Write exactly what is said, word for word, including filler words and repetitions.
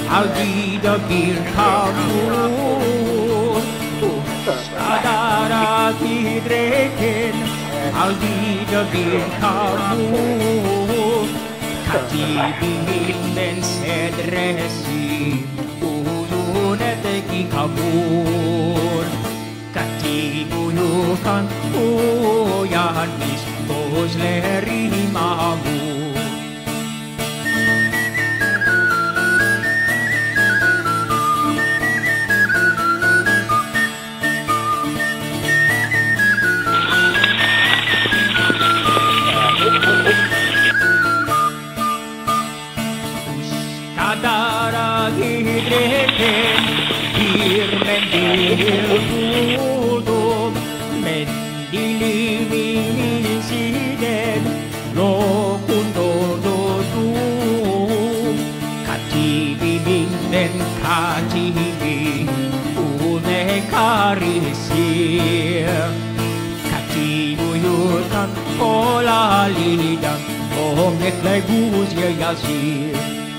Alvida bir kabur Sadara tidreken Alvida bir kabur Katibingin den sedresi Uyunet ki kabur Katibuyukan uyan Mistos leri mamur Kadara gidreken bir mendil buldum Mendilimin iziden lokun doldurdum Katibinden katibi une karisir Katibuyutan olalidang Omnek lay buzya yazir